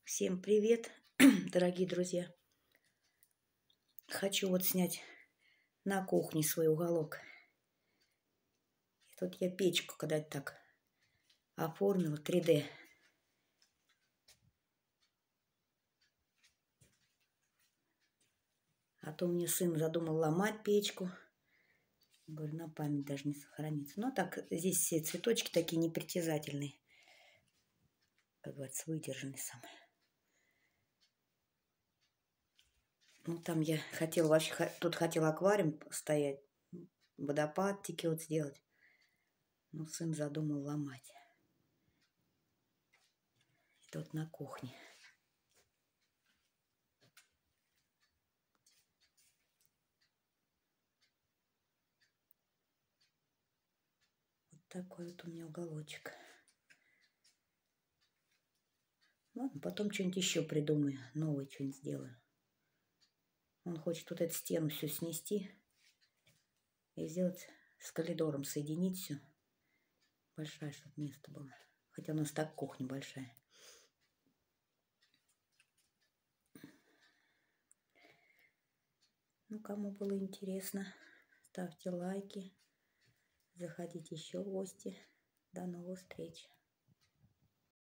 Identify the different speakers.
Speaker 1: Всем привет, дорогие друзья! Хочу вот снять на кухне свой уголок. И тут я печку когда-то так оформила 3D. А то мне сын задумал ломать печку. Говорю, на память даже не сохранится. Но так, здесь все цветочки такие непритязательные. Как говорится, выдержанные самые. Ну, там я хотела вообще, тут хотела аквариум стоять, водопад текет сделать. Но сын задумал ломать. И тут на кухне. Вот такой вот у меня уголочек. Ладно, потом что-нибудь еще придумаю, новое что-нибудь сделаю. Он хочет вот эту стену все снести и сделать с коридором, соединить все. Большая, чтобы место было. Хотя у нас так кухня большая. Ну, кому было интересно, ставьте лайки. Заходите еще в гости. До новых встреч.